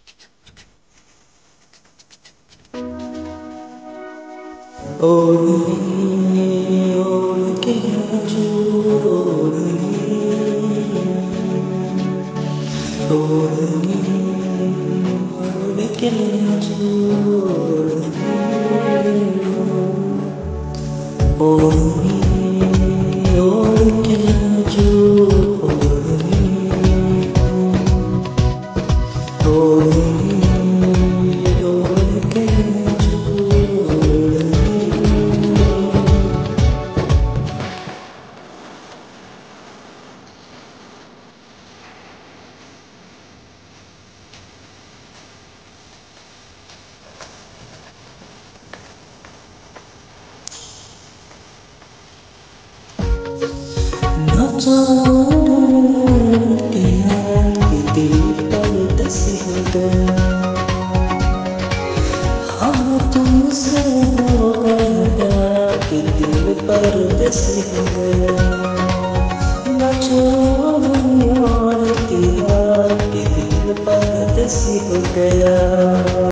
तुमसे हो गया कि दिल परदेसी हो गया, न छोड़ूं और तेरा कि दिल परदेसी हो गया।